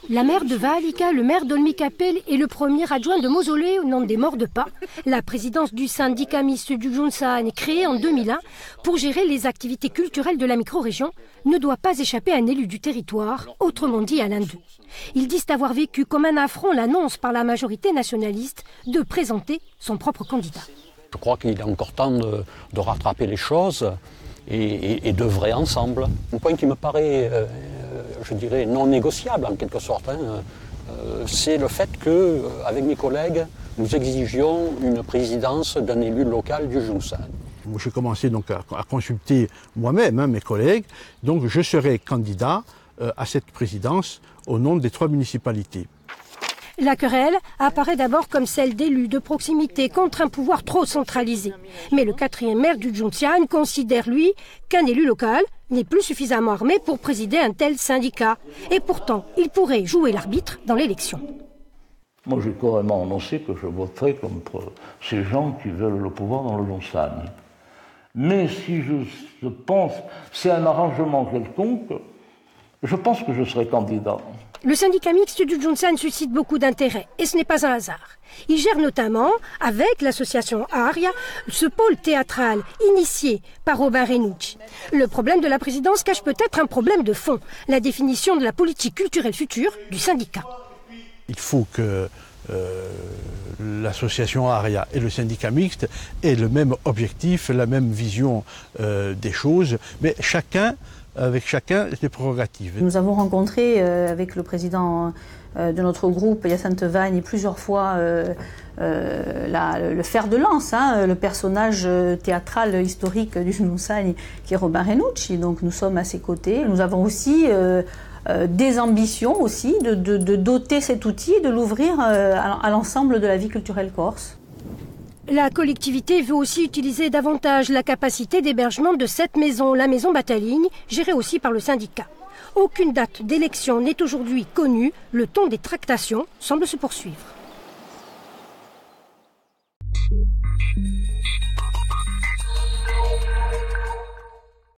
La maire de Vaalica, le maire d'Olmi-Capelle et le premier adjoint de Mausolée au nom des morts de pas. La présidence du syndicat mixte du Junsan, créée en 2001 pour gérer les activités culturelles de la micro-région, ne doit pas échapper à un élu du territoire, autrement dit à l'un d'eux. Ils disent avoir vécu comme un affront l'annonce par la majorité nationaliste de présenter son propre candidat. Je crois qu'il est encore temps de rattraper les choses et d'œuvrer ensemble. Un point qui me paraît, je dirais, non négociable en quelque sorte, c'est le fait qu'avec mes collègues, nous exigions une présidence d'un élu local du Junsan. J'ai commencé donc à consulter moi-même mes collègues, donc je serai candidat à cette présidence au nom des 3 municipalités. La querelle apparaît d'abord comme celle d'élus de proximité contre un pouvoir trop centralisé. Mais le 4e maire du Junsan considère, lui, qu'un élu local n'est plus suffisamment armé pour présider un tel syndicat. Et pourtant, il pourrait jouer l'arbitre dans l'élection. Moi, j'ai carrément annoncé que je voterai contre ces gens qui veulent le pouvoir dans le Junsan. Mais si je pense, c'est un arrangement quelconque, je pense que je serai candidat. Le syndicat mixte du Junsan suscite beaucoup d'intérêt, et ce n'est pas un hasard. Il gère notamment, avec l'association Aria, ce pôle théâtral initié par Robin Renucci. Le problème de la présidence cache peut-être un problème de fond, la définition de la politique culturelle future du syndicat. Il faut que l'association Aria et le syndicat mixte aient le même objectif, la même vision des choses, mais avec chacun des prérogatives. Nous avons rencontré avec le président de notre groupe, Hyacinthe Vagne, plusieurs fois le fer de lance, le personnage théâtral historique du Junsan qui est Robin Renucci. Donc nous sommes à ses côtés. Nous avons aussi des ambitions aussi de doter cet outil et de l'ouvrir à l'ensemble de la vie culturelle corse. La collectivité veut aussi utiliser davantage la capacité d'hébergement de cette maison, la maison Bataline, gérée aussi par le syndicat. Aucune date d'élection n'est aujourd'hui connue, le ton des tractations semble se poursuivre.